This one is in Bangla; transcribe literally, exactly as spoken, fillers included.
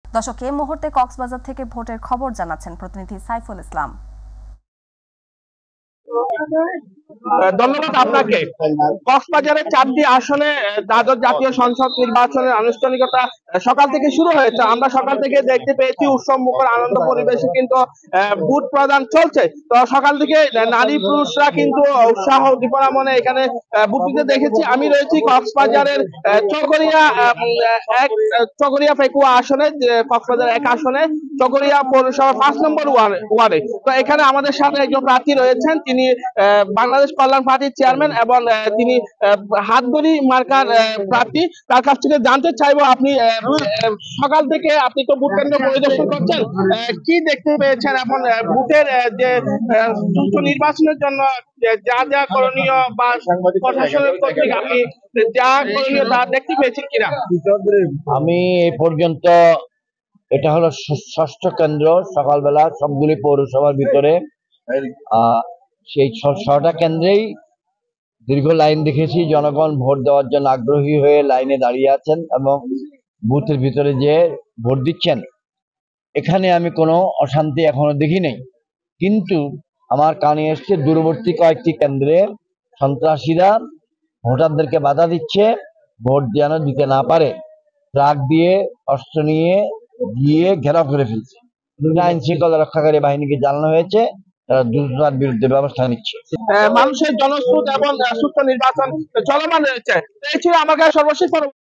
দর্শক, এই মুহূর্তে কক্সবাজার থেকে ভোটের খবর জানাচ্ছেন প্রতিনিধি সাইফুল ইসলাম। ধন্যবাদ আপনাকে। কক্সবাজারের চারটি আসনে দ্বাদশ জাতীয় সংসদ নির্বাচনের আনুষ্ঠানিকতা সকাল থেকে শুরু হয়েছে। আমরা সকাল থেকে দেখতে পেয়েছি উৎসব মুখর আনন্দ পরিবেশে কিন্তু ভোট প্রদান চলছে। তো সকাল থেকে নারী পুরুষরা কিন্তু উৎসাহ উদ্দীপনা মনে এখানে ভোট দিতে দেখেছি। আমি রয়েছি কক্সবাজারের চকরিয়া এক চকরিয়া ফেকুয়া আসনে, কক্সবাজার এক আসনে চকরিয়া পৌরসভা পাঁচ নম্বর ওয়ার্ডে। তো এখানে আমাদের সাথে একজন প্রার্থী রয়েছেন, তিনি বাংলাদেশ কল্যাণ পার্টির চেয়ারম্যান এবং তিনি হাতগড়ি মার্কার প্রার্থী। তার কাছ থেকে জানতে চাইবো, আপনি সকাল থেকে আপনি তো ভোট কেন্দ্র পরিদর্শন করছেন, কি দেখতে পেয়েছেন এবং ভোটের যে সুষ্ঠু নির্বাচনের জন্য যা যা করণীয় বা প্রশাসনের কর্তৃক আপনি যা করণীয় তা দেখতে পেয়েছেন কিনা? আমি এই পর্যন্ত এটা হলো ষষ্ঠ কেন্দ্র, সকালবেলা সবগুলি পৌরসভার ভিতরে আহ সেই ছটা কেন্দ্রেই দীর্ঘ লাইন দেখেছি। জনগণ ভোট দেওয়ার জন্য আগ্রহী হয়ে লাইনে দাঁড়িয়ে আছেন এবং বুথের ভিতরে যে ভোট দিচ্ছেন। এখানে আমি কোনো অশান্তি এখনো দেখি নেই, কিন্তু আমার কানে এসছে দূরবর্তী কয়েকটি কেন্দ্রে সন্ত্রাসীরা ভোটারদেরকে বাধা দিচ্ছে, ভোট যেন দিতে না পারে। ট্রাক দিয়ে অস্ত্র নিয়ে গিয়ে ঘেরাও করে ফেলছে। আইন শৃঙ্খলা রক্ষাকারী বাহিনীকে জানানো হয়েছে, তারা দ্রুততার বিরুদ্ধে ব্যবস্থা নিচ্ছে। মানুষের জনস্রোত এবং সুস্থ নির্বাচন চলমান রয়েছে। এই ছিল আমার কাছে সর্বশেষ।